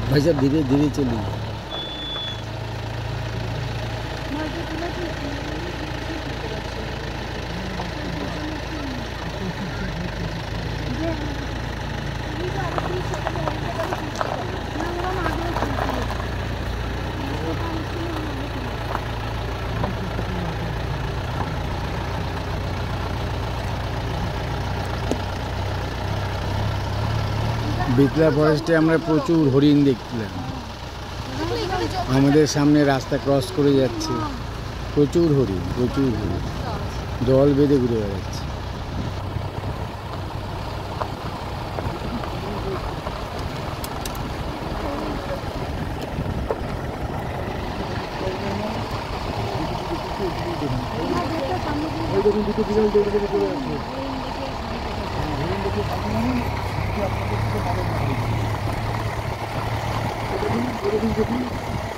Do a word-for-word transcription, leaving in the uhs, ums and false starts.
भाई साहब धीरे धीरे चलिए। বিটলা ফরেস্টে আমরা প্রচুর হরিণ দেখছিলাম। আমাদের সামনে রাস্তা ক্রস করে যাচ্ছে, প্রচুর হরিণ, প্রচুর হরিণ দল বেঁধে ঘুরে বেড়াচ্ছে। দুটো বিড়াল দৌড়ে দৌড়ে চলে যাচ্ছে। আপনাদের